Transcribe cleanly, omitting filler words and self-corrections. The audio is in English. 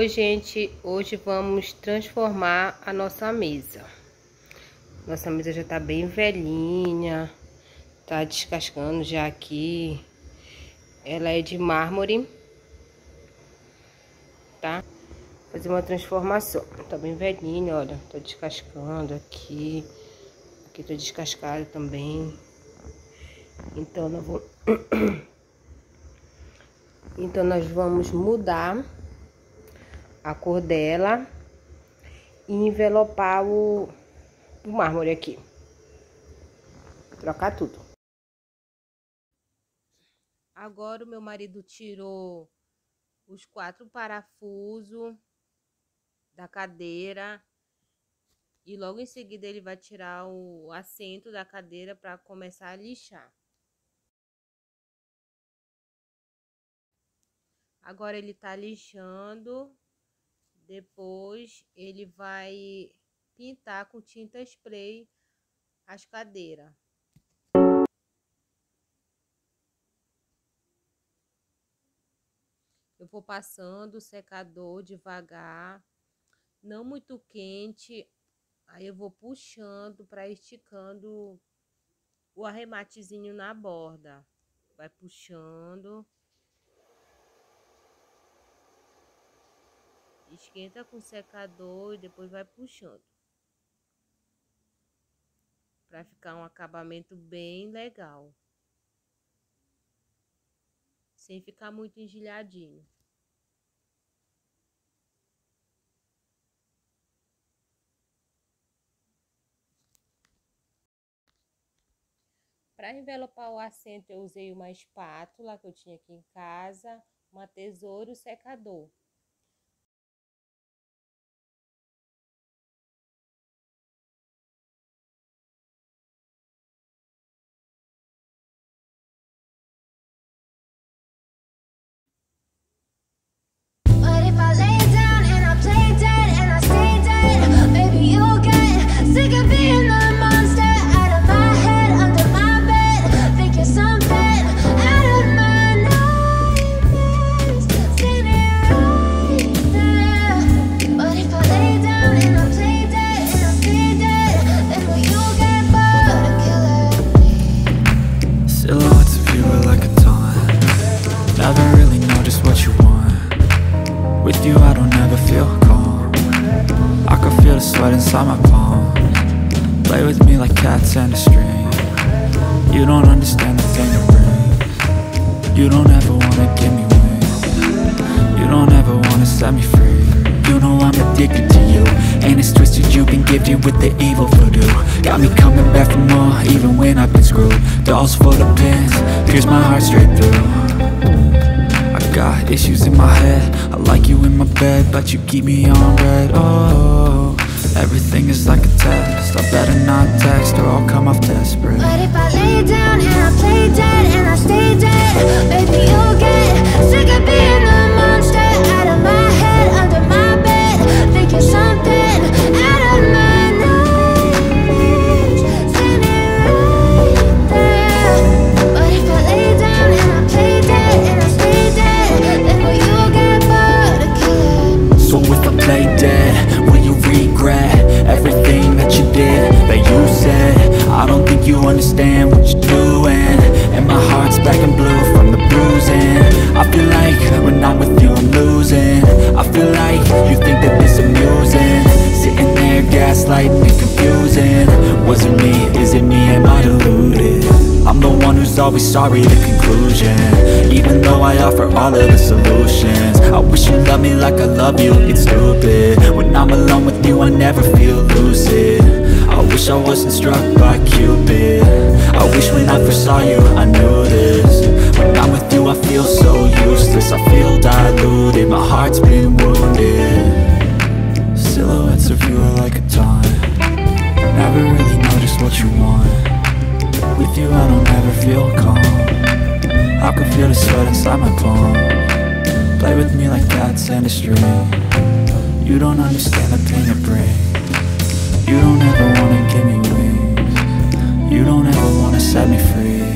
Oi, gente, hoje vamos transformar a nossa mesa. Nossa mesa já tá bem velhinha, tá descascando já aqui. Ela é de mármore, tá? Vou fazer uma transformação. Tá bem velhinha, olha, tá descascando aqui. Aqui tá descascado também. Então nós vamos mudar a cor dela e envelopar o mármore aqui. Trocar tudo. Agora o meu marido tirou os 4 parafusos da cadeira e logo em seguida ele vai tirar o assento da cadeira para começar a lixar. Agora ele tá lixando. Depois ele vai pintar com tinta spray as cadeiras. Eu vou passando o secador devagar, não muito quente. Aí eu vou puxando para esticando o arrematezinho na borda. Vai puxando. Esquenta com o secador e depois vai puxando. Para ficar um acabamento bem legal. Sem ficar muito engelhadinho. Para envelopar o assento eu usei uma espátula que eu tinha aqui em casa, uma tesoura e o secador. With you I don't ever feel calm. I can feel the sweat inside my palms. Play with me like cats and a string. You don't understand the thing it brings. You don't ever wanna give me wings. You don't ever wanna set me free. You know I'm addicted to you, and it's twisted, you've been gifted with the evil voodoo. Got me coming back for more, even when I've been screwed. Dolls full of pins, pierce my heart straight through. Got issues in my head, I like you in my bed, but you keep me on red. Oh, everything is like a test, I better not text or I'll come off desperate. But if I lay down and I play dead and I stay dead, maybe you'll get sick of being the monster out of my head, under my bed, thinking something out of my nightmares, standing right there. But if I lay down and I play dead and I stay dead, then will you get bored of killing? So if I play dead, will you regret everything that you did, that you said? I don't think you understand what you're doing, and my heart's black and blue from the bruising. I feel like when I'm with you I'm losing. I feel like you think that this amusing, sitting there gaslighting and confusing. Was it me? Is it me? Am I deluded? I'm the one who's always sorry, the conclusion. Even though I offer all of the solutions, I wish you loved me like I love you, it's stupid. When I'm alone with you I never feel lucid. I wish I wasn't struck by Cupid. I wish when I first saw you I knew this. When I'm with you I feel so useless, I feel diluted, my heart's been wounded. Silhouettes of you are like a taunt. Never really know just what you want. With you I don't ever feel calm. I can feel the sweat inside my palm. Play with me like cats and a string. You don't understand the pain it brings. You don't ever wanna give me wings. You don't ever wanna set me free.